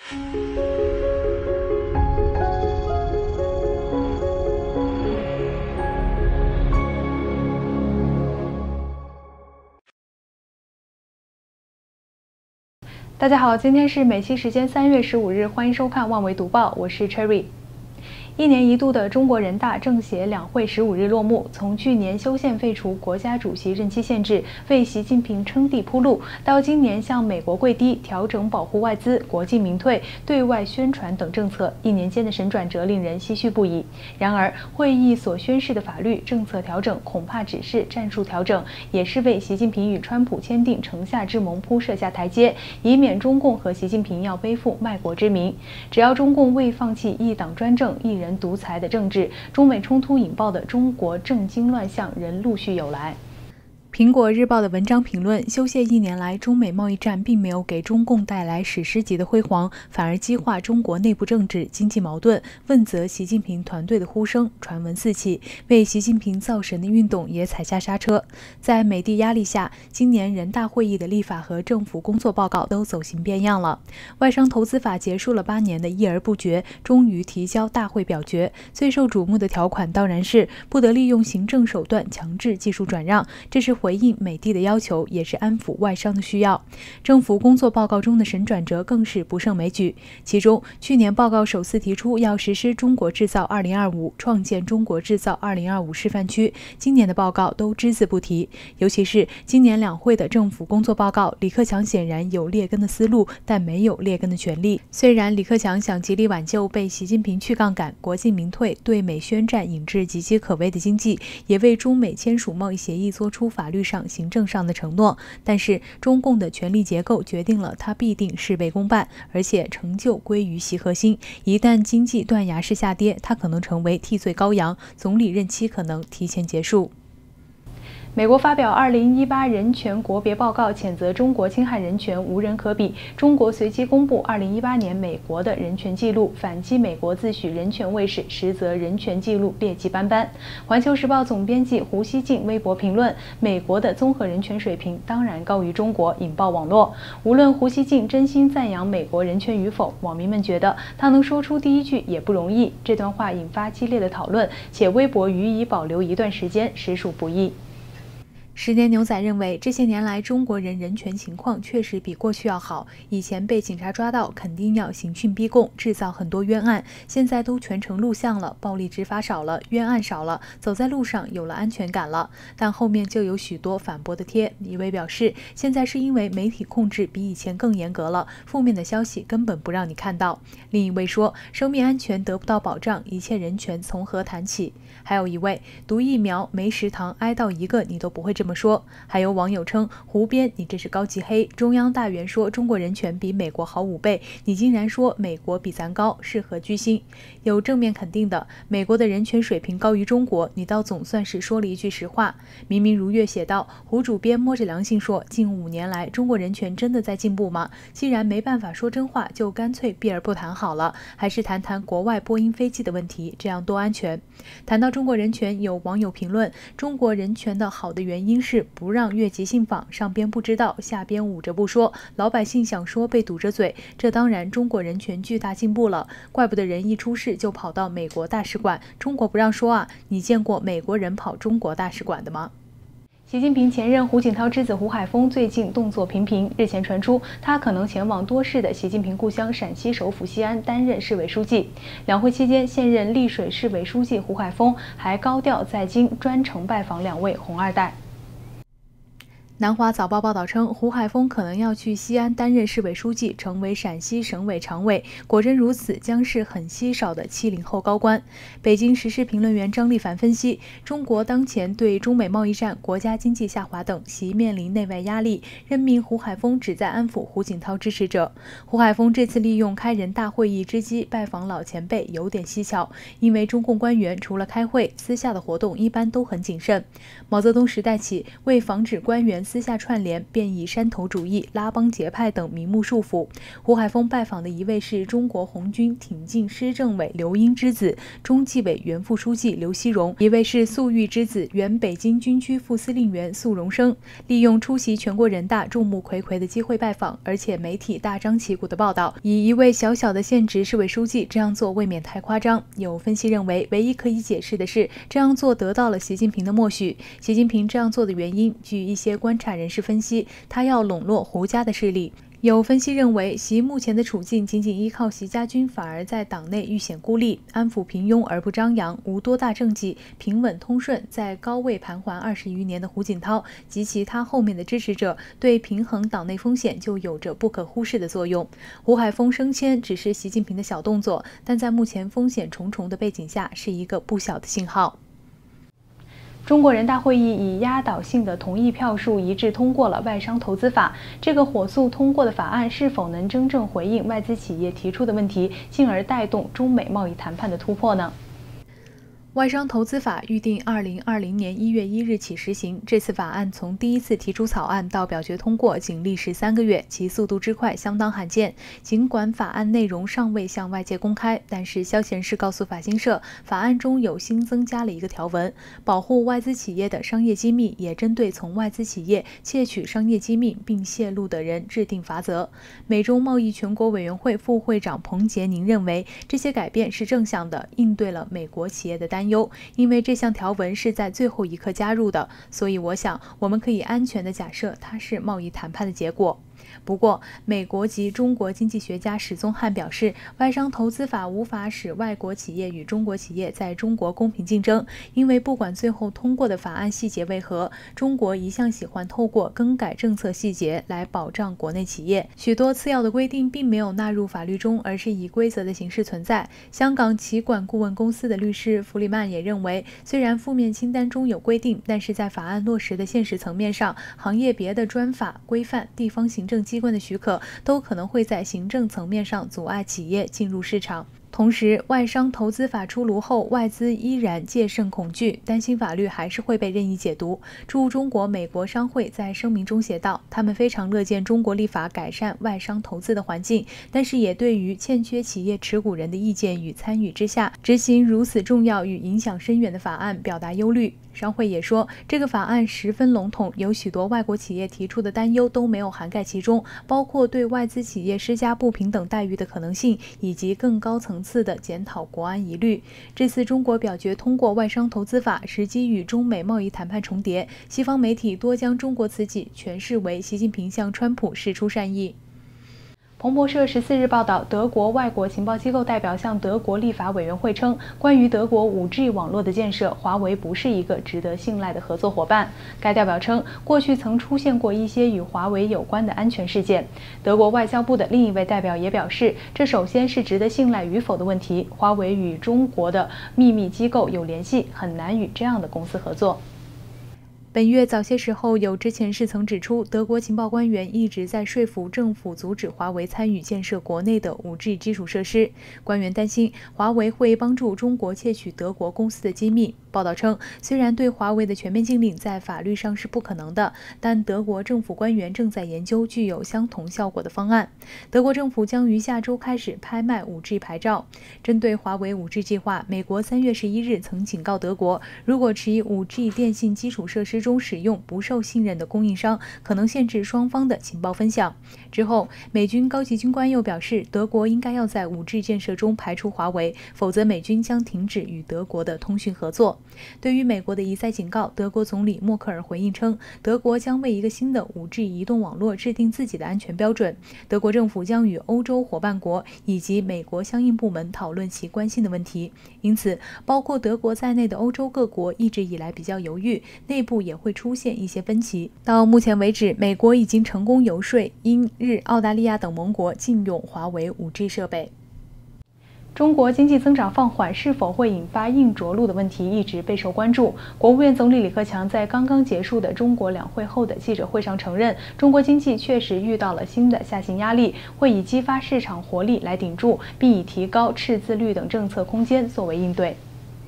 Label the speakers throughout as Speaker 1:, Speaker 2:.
Speaker 1: 大家好，今天是美西时间3月15日，欢迎收看《万维读报》，我是 Cherry。1年一度的中国人大政协两会15日落幕。从去年修宪废除国家主席任期限制，为习近平称帝铺路，到今年向美国跪低、调整保护外资、国进民退、对外宣传等政策，1年间的神转折令人唏嘘不已。然而，会议所宣示的法律政策调整，恐怕只是战术调整，也是为习近平与川普签订城下之盟铺设下台阶，以免中共和习近平要背负卖国之名。只要中共未放弃一党专政、一人独裁的政治，中美冲突引爆的中国政经乱象仍陆续有来。苹果日报的文章评论：修宪1年来，中美贸易战并没有给中共带来史诗级的辉煌，反而激化中国内部政治、经济矛盾，问责习近平团队的呼声传闻四起，为习近平造神的运动也踩下刹车。在美帝压力下，今年人大会议的立法和政府工作报告都走形变样了。外商投资法结束了8年的议而不决，终于提交大会表决。最受瞩目的条款当然是不得利用行政手段强制技术转让，这是回应美帝的要求，也是安抚外商的需要。政府工作报告中的神转折更是不胜枚举。其中，去年报告首次提出要实施中国制造2025，创建中国制造2025示范区，今年的报告都只字不提。尤其是今年两会的政府工作报告，李克强显然有劣根的思路，但没有劣根的权利。虽然李克强想极力挽救被习近平去杠杆、国进民退、对美宣战引致岌岌可危的经济，也为中美签署贸易协议做出法律上、行政上的承诺，但是中共的权力结构决定了他必定事倍功半，而且成就归于习核心。一旦经济断崖式下跌，他可能成为替罪羔羊，总理任期可能提前结束。美国发表2018人权国别报告，谴责中国侵害人权无人可比。中国随即公布2018年美国的人权记录，反击美国自诩人权卫士，实则人权记录劣迹斑斑。环球时报总编辑胡锡进微博评论：美国的综合人权水平当然高于中国，引爆网络。无论胡锡进真心赞扬美国人权与否，网民们觉得他能说出第一句也不容易。这段话引发激烈的讨论，且微博予以保留一段时间，实属不易。10年牛仔认为，这些年来中国人权情况确实比过去要好。以前被警察抓到，肯定要刑讯逼供，制造很多冤案，现在都全程录像了，暴力执法少了，冤案少了，走在路上有了安全感了。但后面就有许多反驳的贴，一位表示，现在是因为媒体控制比以前更严格了，负面的消息根本不让你看到。另一位说，生命安全得不到保障，一切人权从何谈起？还有一位，读疫苗没食堂挨到一个你都不会这么说。还有网友称，胡编，你这是高级黑。中央大员说中国人权比美国好5倍，你竟然说美国比咱高，是何居心？有正面肯定的，美国的人权水平高于中国，你倒总算是说了一句实话。明明如月写道，胡主编摸着良心说，近5年来中国人权真的在进步吗？既然没办法说真话，就干脆避而不谈好了，还是谈谈国外波音飞机的问题，这样多安全。谈到中国人权，有网友评论，中国人权的好的原因是不让越级信访，上边不知道，下边捂着不说，老百姓想说被堵着嘴，这当然中国人权巨大进步了，怪不得人一出事就跑到美国大使馆，中国不让说啊，你见过美国人跑中国大使馆的吗？习近平前任胡锦涛之子胡海峰最近动作频频，日前传出他可能前往多事的习近平故乡陕西首府西安担任市委书记。两会期间，现任丽水市委书记胡海峰还高调在京专程拜访2位红二代。南华早报报道称，胡海峰可能要去西安担任市委书记，成为陕西省委常委。果真如此，将是很稀少的70后高官。北京时事评论员张立凡分析，中国当前对中美贸易战、国家经济下滑等习面临内外压力，任命胡海峰旨在安抚胡锦涛支持者。胡海峰这次利用开人大会议之机拜访老前辈，有点蹊跷，因为中共官员除了开会，私下的活动一般都很谨慎。毛泽东时代起，为防止官员私下串联，便以山头主义、拉帮结派等名目束缚。胡海峰拜访的一位是中国红军挺进师政委刘英之子、中纪委原副书记刘锡荣，一位是粟裕之子、原北京军区副司令员粟荣生。利用出席全国人大众目睽睽的机会拜访，而且媒体大张旗鼓的报道，以一位小小的县直市委书记这样做未免太夸张。有分析认为，唯一可以解释的是，这样做得到了习近平的默许。习近平这样做的原因，据一些观察人士分析，他要笼络胡家的势力。有分析认为，习目前的处境仅仅依靠习家军，反而在党内愈显孤立，安抚平庸而不张扬，无多大政绩，平稳通顺，在高位盘桓20余年的胡锦涛及其他后面的支持者，对平衡党内风险就有着不可忽视的作用。胡海峰升迁只是习近平的小动作，但在目前风险重重的背景下，是一个不小的信号。中国人大会议以压倒性的同意票数一致通过了外商投资法。这个火速通过的法案是否能真正回应外资企业提出的问题，进而带动中美贸易谈判的突破呢？外商投资法预定2020年1月1日起实行。这次法案从第一次提出草案到表决通过，仅历时3个月，其速度之快相当罕见。尽管法案内容尚未向外界公开，但是消息人士告诉法新社，法案中有新增加了一个条文，保护外资企业的商业机密，也针对从外资企业窃取商业机密并泄露的人制定罚则。美中贸易全国委员会副会长彭杰宁认为，这些改变是正向的，应对了美国企业的担忧，因为这项条文是在最后一刻加入的，所以我想我们可以安全地假设它是贸易谈判的结果。不过，美国及中国经济学家史宗汉表示，外商投资法无法使外国企业与中国企业在中国公平竞争，因为不管最后通过的法案细节为何，中国一向喜欢透过更改政策细节来保障国内企业。许多次要的规定并没有纳入法律中，而是以规则的形式存在。香港企管顾问公司的律师弗里曼也认为，虽然负面清单中有规定，但是在法案落实的现实层面上，行业别的专法规范、地方行政机关的许可都可能会在行政层面上阻碍企业进入市场。同时，外商投资法出炉后，外资依然戒慎恐惧，担心法律还是会被任意解读。驻中国美国商会在声明中写道，他们非常乐见中国立法改善外商投资的环境，但是也对于欠缺企业持股人的意见与参与之下，执行如此重要与影响深远的法案表达忧虑。商会也说，这个法案十分笼统，有许多外国企业提出的担忧都没有涵盖其中，包括对外资企业施加不平等待遇的可能性，以及更高层次的检讨国安疑虑。这次中国表决通过外商投资法，时机与中美贸易谈判重叠，西方媒体多将中国此举诠释为习近平向川普释出善意。彭博社14日报道，德国外国情报机构代表向德国立法委员会称，关于德国 5G 网络的建设，华为不是一个值得信赖的合作伙伴。该代表称，过去曾出现过一些与华为有关的安全事件。德国外交部的另一位代表也表示，这首先是值得信赖与否的问题，华为与中国的秘密机构有联系，很难与这样的公司合作。本月早些时候，有知情人士曾指出，德国情报官员一直在说服政府阻止华为参与建设国内的 5G 基础设施。官员担心华为会帮助中国窃取德国公司的机密。报道称，虽然对华为的全面禁令在法律上是不可能的，但德国政府官员正在研究具有相同效果的方案。德国政府将于下周开始拍卖 5G 牌照。针对华为 5G 计划，美国3月11日曾警告德国，如果其 5G 电信基础设施中使用不受信任的供应商，可能限制双方的情报分享。之后，美军高级军官又表示，德国应该要在 5G 建设中排除华为，否则美军将停止与德国的通讯合作。对于美国的一再警告，德国总理默克尔回应称，德国将为一个新的 5G 移动网络制定自己的安全标准。德国政府将与欧洲伙伴国以及美国相应部门讨论其关心的问题。因此，包括德国在内的欧洲各国一直以来比较犹豫，内部也会出现一些分歧。到目前为止，美国已经成功游说英、日、澳大利亚等盟国禁用华为 5G 设备。中国经济增长放缓是否会引发硬着陆的问题一直备受关注。国务院总理李克强在刚刚结束的中国两会后的记者会上承认，中国经济确实遇到了新的下行压力，会以激发市场活力来顶住，并以提高赤字率等政策空间作为应对。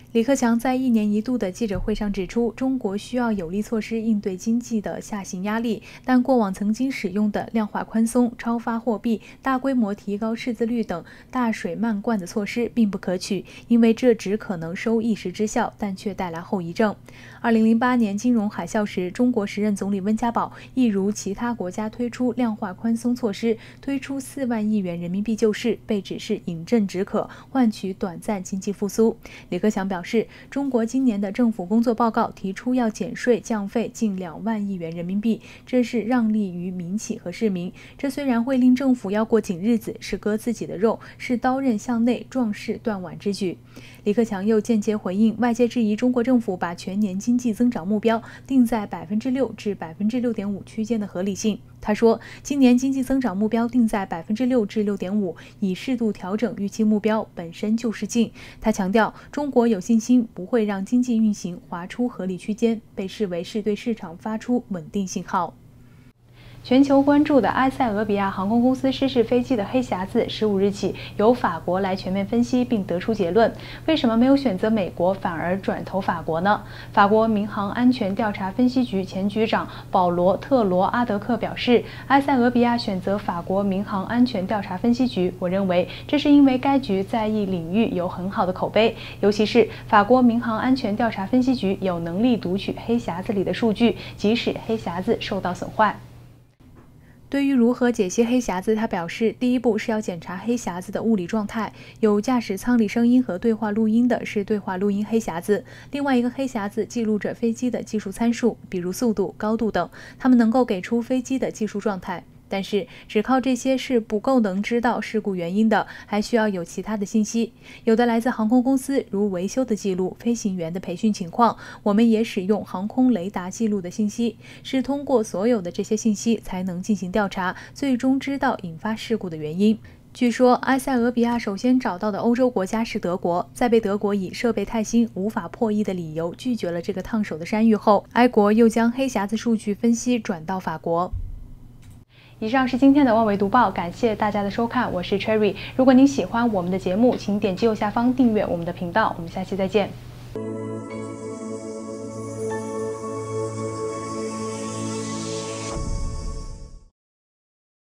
Speaker 1: 李克强在1年1度的记者会上指出，中国需要有力措施应对经济的下行压力，但过往曾经使用的量化宽松、超发货币、大规模提高赤字率等大水漫灌的措施并不可取，因为这只可能收一时之效，但却带来后遗症。2008年金融海啸时，中国时任总理温家宝亦如其他国家推出量化宽松措施，推出4万亿元人民币救市，被指是饮鸩止渴，换取短暂经济复苏。李克强表示，中国今年的政府工作报告提出要减税降费近2万亿元人民币，这是让利于民企和市民。这虽然会令政府要过紧日子，是割自己的肉，是刀刃向内壮士断腕之举。李克强又间接回应外界质疑中国政府把全年经济增长目标定在6%至6.5%区间的合理性。他说，今年经济增长目标定在6%至6.5%，以适度调整预期目标本身就是进。他强调，中国有信心不会让经济运行滑出合理区间，被视为是对市场发出稳定信号。全球关注的埃塞俄比亚航空公司失事飞机的黑匣子，15日起由法国来全面分析并得出结论。为什么没有选择美国，反而转投法国呢？法国民航安全调查分析局前局长保罗·特罗阿德克表示，埃塞俄比亚选择法国民航安全调查分析局，我认为这是因为该局在一领域有很好的口碑，尤其是法国民航安全调查分析局有能力读取黑匣子里的数据，即使黑匣子受到损坏。对于如何解析黑匣子，他表示，第一步是要检查黑匣子的物理状态，有驾驶舱里声音和对话录音的是对话录音黑匣子，另外一个黑匣子记录着飞机的技术参数，比如速度、高度等，它们能够给出飞机的技术状态。但是只靠这些是不够能知道事故原因的，还需要有其他的信息，有的来自航空公司，如维修的记录、飞行员的培训情况，我们也使用航空雷达记录的信息，是通过所有的这些信息才能进行调查，最终知道引发事故的原因。据说，埃塞俄比亚首先找到的欧洲国家是德国，在被德国以设备太新、无法破译的理由拒绝了这个烫手的山芋后，埃国又将黑匣子数据分析转到法国。以上是今天的万维读报，感谢大家的收看，我是 Cherry。如果您喜欢我们的节目，请点击右下方订阅我们的频道，我们下期再见。